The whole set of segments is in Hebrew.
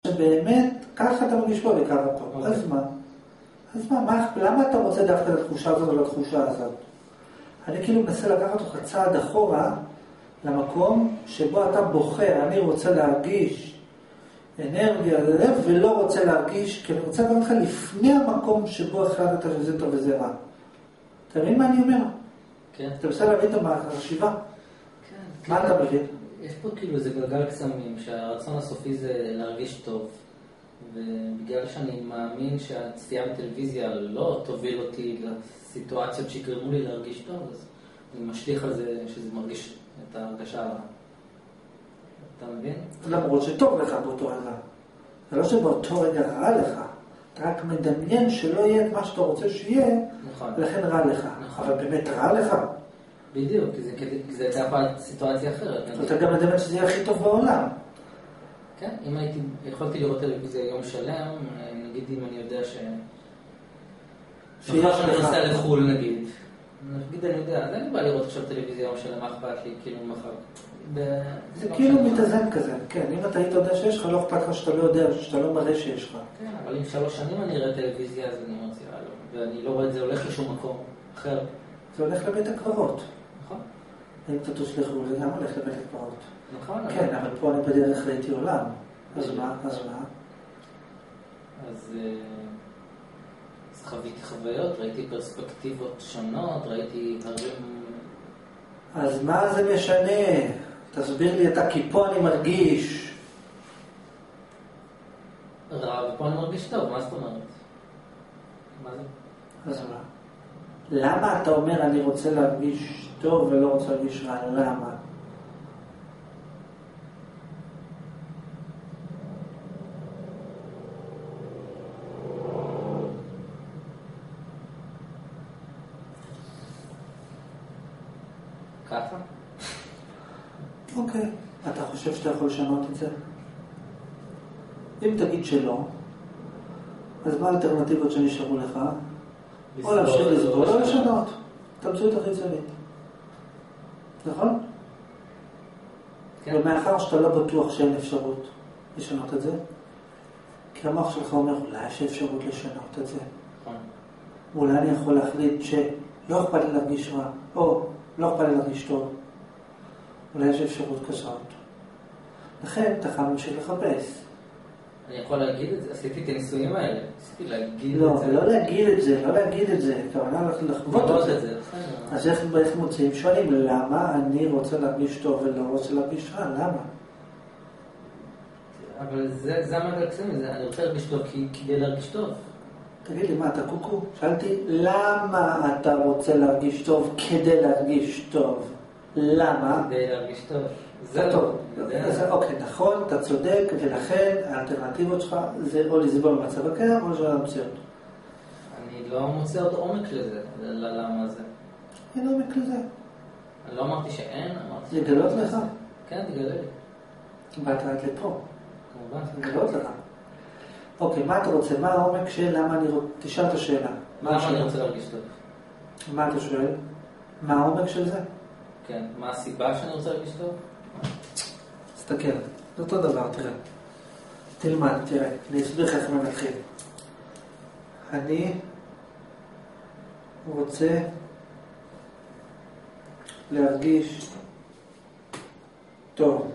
שבאמת, ככה אתה מרגיש פה וככה פה. אז מה? למה אתה רוצה דווקא את התחושה הזאת או לתחושה הזאת? אני כאילו מנסה לקחת אותך צעד אחורה למקום שבו אתה בוחר, אני רוצה להרגיש אנרגיה ללב ולא רוצה להרגיש, כי אני רוצה לדעת לך לפני המקום שבו החלטת שזה טוב וזה רע. אתה מבין מה אני אומר? כן. אתה מנסה להבין את החשיבה? כן. מה אתה מבין? יש פה כאילו איזה גלגל קסמים, שהרצון הסופי זה להרגיש טוב. ובגלל שאני מאמין שהצפייה בטלוויזיה לא תוביל אותי לסיטואציות שיקרמו לי להרגיש טוב, אז אני משליך על זה שזה מרגיש את ההרגשה הרעה. אתה מבין? למרות שטוב לך באותו רגע. זה לא שבאותו רגע רע לך. אתה רק מדמיין שלא יהיה את מה שאתה רוצה שיהיה, נכון. ולכן רע לך. נכון. אבל באמת רע לך. בדיוק, כי זה הייתה פעם סיטואציה אחרת. אתה גם מדמיין שזה יהיה הכי טוב בעולם. כן, אם יכולתי לראות טלוויזיה יום שלם, נגיד אם אני יודע מחר שאני נוסע לחול נגיד אני יודע, אז אני בא לראות עכשיו טלוויזיה יום שלם, מה אכפת לי, כאילו מחר. זה כאילו מתאזן כזה, כן, אם אתה היית יודע שיש לך, לא אכפת לך שאתה לא יודע, שאתה לא מראה שיש לך. כן, אבל אם 3 שנים אני אראה טלוויזיה, אז אני מציעה לו, ואני לא רואה את זה הולך לשום מקום אחר. זה הולך לבית הקברות. נכון. אם תטוס לחול, זה גם הולך לבית הקברות. נכון. כן, אבל פה אני בדרך ראיתי עולם. אז מה? אז חוויתי חוויות, ראיתי פרספקטיבות שונות, ראיתי דברים... אז מה זה משנה? תסביר לי אתה, כי פה אני מרגיש. רע, ופה אני מרגיש טוב, מה זאת אומרת? מה זה? אז מה? למה אתה אומר אני רוצה להרגיש טוב ולא רוצה להרגיש רע? למה? ככה? אוקיי. אתה חושב שאתה יכול לשנות את זה? אם תגיד שלא, אז מה האלטרנטיבות שנשארו לך? או להמשיך לסבול או לשנות. את המציאות החיצונית. נכון? ומאחר שאתה לא בטוח שאין אפשרות לשנות את זה, כי המוח שלך אומר, אולי יש אפשרות לשנות את זה. אולי אני יכול להחליט שלא אכפת לי להרגיש רע, או לא אכפת לי להרגיש טוב. אולי יש אפשרות כזאת. לכן אתה חייב להמשיך לחפש. אני יכול להגיד את זה? עשיתי את הניסויים האלה. עשיתי להגיד לא, את זה. לא להגיד את זה. כוונה לחוות את זה. אז איך מוצאים? שואלים, למה אני רוצה להרגיש טוב ולא רוצה להרגיש רע? למה? אבל זה המגל קסמים, אני רוצה להרגיש טוב כדי להרגיש טוב. תגיד לי, מה, אתה קוקו? שאלתי, למה אתה רוצה להרגיש טוב כדי להרגיש טוב? למה? כדי להרגיש טוב. זה טוב. אוקיי, נכון, אתה צודק, ולכן האלטרנטיבות שלך זה או לסבול במצב הקיים או לשנות המציאות. אני לא מוצא עוד עומק לזה, ללמה הזה. אין עומק לזה. אני לא אמרתי שאין, אמרתי... לגלות לך? כן, תגלה לי. באת עד לפה. כמובן. לגלות לך. אוקיי, מה אתה רוצה? מה העומק של למה אני רוצה? תשאל את השאלה. למה אני רוצה להרגיש טוב? מה אתה שואל? מה העומק של זה? כן, מה הסיבה שאני רוצה להרגיש טוב? תסתכל, זה אותו דבר, תראה. תלמד, תראה, אני אסביר לך איך אני מתחיל. אני רוצה להרגיש טוב.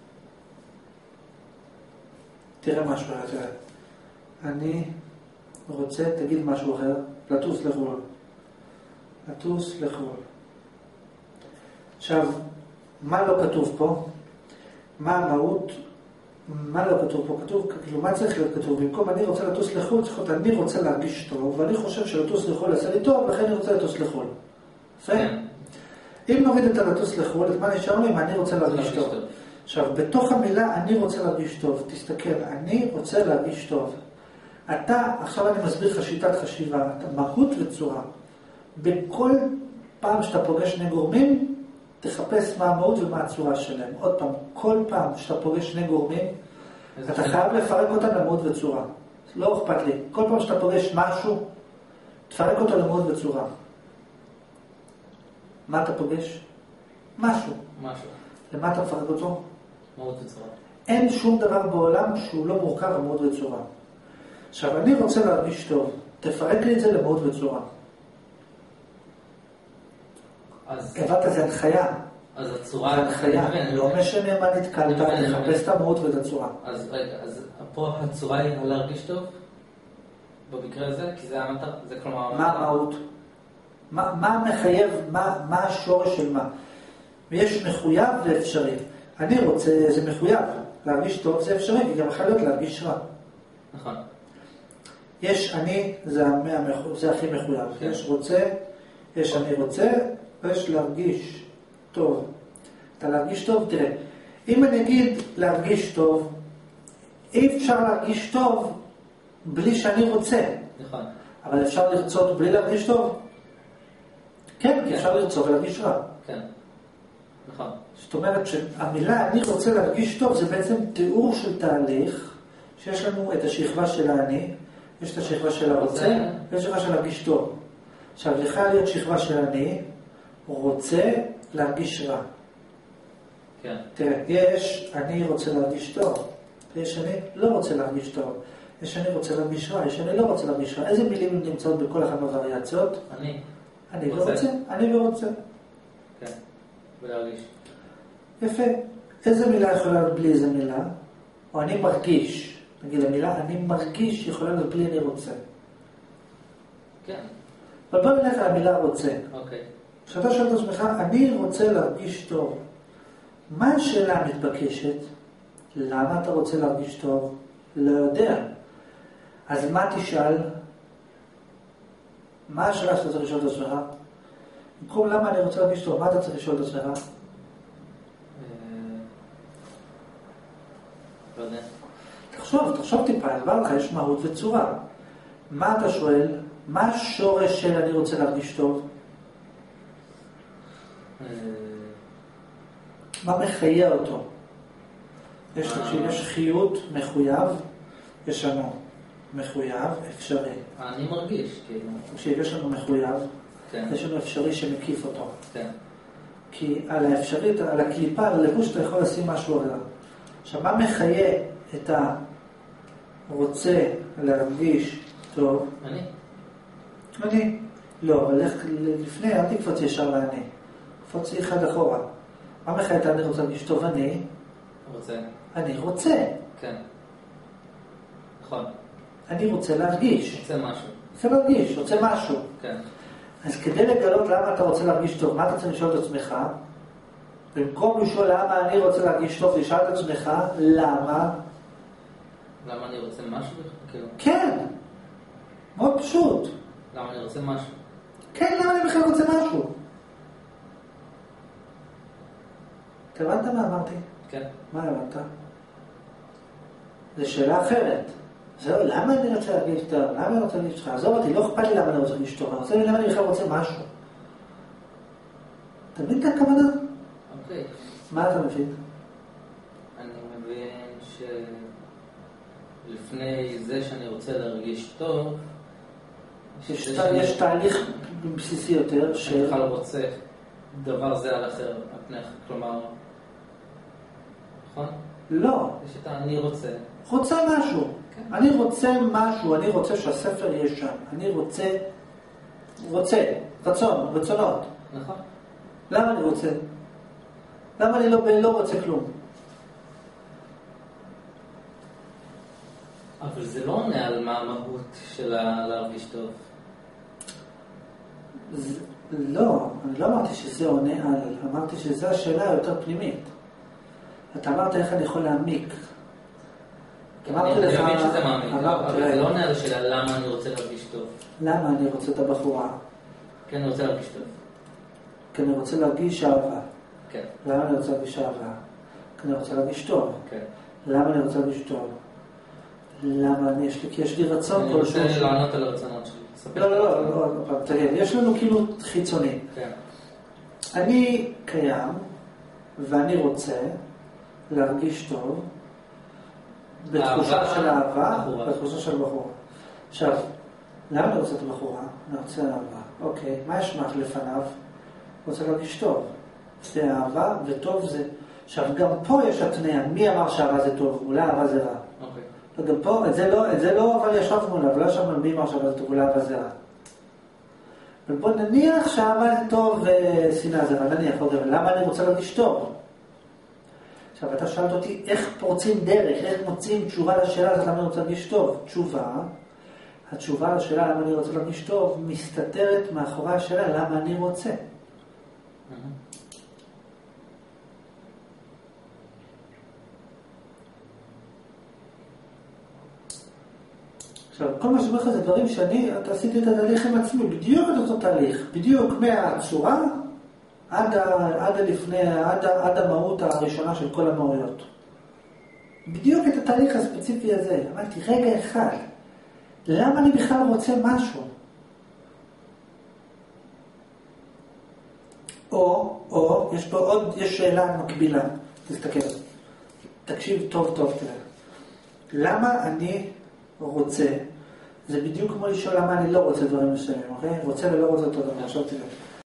תראה משהו אחר, תראה. אני רוצה, תגיד משהו אחר, לטוס לחול. לטוס לחול. עכשיו, מה לא כתוב פה? מה המהות? מה לא כתוב פה? כתוב, כאילו, מה צריך להיות כתוב? במקום אני רוצה לטוס לחול, צריך להיות אני רוצה להרגיש טוב, ואני חושב שלטוס לחול יעשה לי טוב, לכן אני רוצה לטוס לחול. יפה? אם נוריד את הלטוס לחול, את מה נשאר לי? אם אני רוצה להרגיש טוב. עכשיו, בתוך המילה אני רוצה להרגיש טוב, תסתכל, אני רוצה להרגיש טוב. אתה, עכשיו אני מסביר לך שיטת חשיבה, מהות וצורה. בכל פעם שאתה פוגש שני גורמים, תחפש מה המהות ומה הצורה שלהם. עוד פעם, כל פעם שאתה פוגש שני גורמים, אתה חייב לפרק אותם למהות וצורה. לא אכפת לי. כל פעם שאתה פוגש משהו, תפרק אותו למהות וצורה. מה אתה פוגש? משהו. משהו. למה אתה מפרק אותו? מהות וצורה. אין שום דבר בעולם שהוא לא מורכב במהות וצורה. עכשיו, אני רוצה להרגיש טוב. תפרק לי את זה למהות וצורה. הבאת זה הנחיה. אז הצורה... זה הנחיה. לא משנה מה נתקלת, תחפש את המהות ואת הצורה. אז רגע, אז פה הצורה היא להרגיש טוב? במקרה הזה? כי זה המטרה, זה כלומר... מה המהות? מה מחייב, מה השורש של מה? ויש מחויב ואפשרי. אני רוצה, זה מחויב. להרגיש טוב זה אפשרי, כי גם יכול להיות להרגיש רע. נכון. יש אני, זה הכי מחויב. יש רוצה, יש אני רוצה, ויש להרגיש טוב. אתה להרגיש טוב, תראה. אם אני אגיד להרגיש טוב, אי אפשר להרגיש טוב בלי שאני רוצה. נכון. אבל אפשר לרצות בלי להרגיש טוב? כן, כי אפשר לרצות ולהרגיש רע. כן. נכון. זאת אומרת שהמילה אני רוצה להרגיש טוב זה בעצם תיאור של תהליך שיש לנו את השכבה של האני, יש את השכבה של הרוצה, ויש שכבה של להרגיש טוב. עכשיו, יכולה להיות שכבה של אני, רוצה להרגיש רע. כן. תראה, יש אני רוצה להרגיש טוב, ויש אני לא רוצה להרגיש טוב. יש אני רוצה להרגיש רע, יש אני לא רוצה להרגיש רע. איזה מילים נמצאות בכל אחת מהווריאציות? אני לא רוצה, אני לא רוצה. כן, ולהרגיש. יפה. איזה מילה יכולה להיות בלי איזה מילה? או אני מרגיש. נגיד המילה אני מרגיש יכולה להיות בלי אני רוצה. כן. אבל בוא נלך על המילה רוצה. אוקיי. כשאתה שואל את עצמך, אני רוצה להרגיש טוב. מה השאלה המתבקשת? למה אתה רוצה להרגיש טוב? לא יודע. אז מה תשאל? מה השאלה שאתה צריך לשאול את עצמך? במקום למה אני רוצה להרגיש טוב, מה אתה צריך לשאול את עצמך? לא יודע. תחשוב טיפה, דבר לך, יש מהות וצורה. מה אתה שואל? מה השורש של אני רוצה להרגיש טוב? מה מחיה אותו? יש חיות מחויב, יש לנו מחויב, אפשרי. אני מרגיש, כאילו. תקשיב, יש לנו מחויב, כן. יש לנו אפשרי שמקיף אותו. כן. כי על האפשרית, על הקליפה, על הלבוש, אתה יכול לשים משהו אחר. עכשיו, מה מחיה את הרוצה להרגיש טוב? אני. לא, אבל לפני, אל תקפוץ ישר לאני. קפוץ אחד אחורה. מה מחיה את אני רוצה להרגיש טוב? אני רוצה. כן. נכון. אני רוצה להרגיש. רוצה משהו. כן. אז כדי לגלות למה אתה רוצה להרגיש טוב, מה אתה צריך לשאול את עצמך? במקום לשאול למה אני רוצה להרגיש טוב, תשאל את עצמך למה? למה אני רוצה משהו? כן. מאוד פשוט. למה אני רוצה משהו? כן, למה אני בכלל רוצה משהו? אתה הבנת מה אמרתי? כן. מה הבנת? זו שאלה אחרת. זהו, למה אני רוצה להרגיש טוב? למה אני רוצה להרגיש טוב? עזוב אותי, לא אכפת לי למה אני רוצה להרגיש טוב. אני רוצה למה אני בכלל רוצה משהו. אתה מבין את הכוונה? אוקיי. מה אתה מבין? אני מבין שלפני זה שאני רוצה להרגיש טוב, יש תהליך בסיסי יותר שאני בכלל רוצה דבר זה על אחר, כלומר, נכון? לא. יש את אני רוצה. רוצה משהו. כן. אני רוצה משהו, אני רוצה שהספר יהיה שם. אני רוצה, רצונות. נכון. למה אני רוצה? למה אני לא רוצה כלום? אבל זה לא עונה על מה המהות של להרגיש טוב. לא, אני לא אמרתי שזה עונה על, אמרתי שזו השאלה היותר פנימית. אתה אמרת איך אני יכול להעמיק. אני מבין שזה מעמיק, אבל זה לא עונה על השאלה למה אני רוצה להרגיש טוב. למה אני רוצה את הבחורה? כן, אני רוצה להרגיש טוב. כי אני רוצה להרגיש אהבה. כן. למה אני רוצה להרגיש אהבה? כי אני רוצה להרגיש טוב. כן. למה אני רוצה להרגיש טוב? למה כי יש לי רצון כלשהו. אני רוצה לענות על הרצונות שלי. לא, תגיד, יש לנו כאילו חיצוני. כן. אני קיים, ואני רוצה להרגיש טוב, בתחושה של אהבה, בתחושה של בחורה. עכשיו, למה אני רוצה את הבחורה? אני רוצה אהבה. אוקיי, מה יש לך לפניו? רוצה להרגיש טוב. זה אהבה, וטוב זה. עכשיו, גם פה יש התניה, מי אמר שאהבה זה טוב, אולי אהבה זה רע. וגם פה, את זה לא אבל ישבנו עליו, לא ישבנו מי אמר שאהבה זה טוב, אולי אהבה זה רע. אבל בוא נניח שאהבה זה טוב ושנאה זה רע, נניח, למה אני רוצה להרגיש טוב? עכשיו, אתה שאלת אותי איך פורצים דרך, איך מוצאים תשובה לשאלה הזאת למה אני רוצה להרגיש טוב. התשובה לשאלה למה אני רוצה להרגיש טוב מסתתרת מאחורי השאלה למה אני רוצה. עכשיו, כל מה שאומר לך זה דברים אתה עשיתי את התהליך עם עצמי, בדיוק את אותו תהליך, בדיוק מהצורה עד המהות הראשונה של כל המהויות. בדיוק את התהליך הספציפי הזה. אמרתי, רגע אחד, למה אני בכלל רוצה משהו? או, יש שאלה מקבילה, תסתכל, תקשיב טוב, תראה. למה אני רוצה, זה בדיוק כמו לשאול למה אני לא רוצה דברים מסוימים, אוקיי? רוצה ולא רוצה אותו דבר, עכשיו תראה.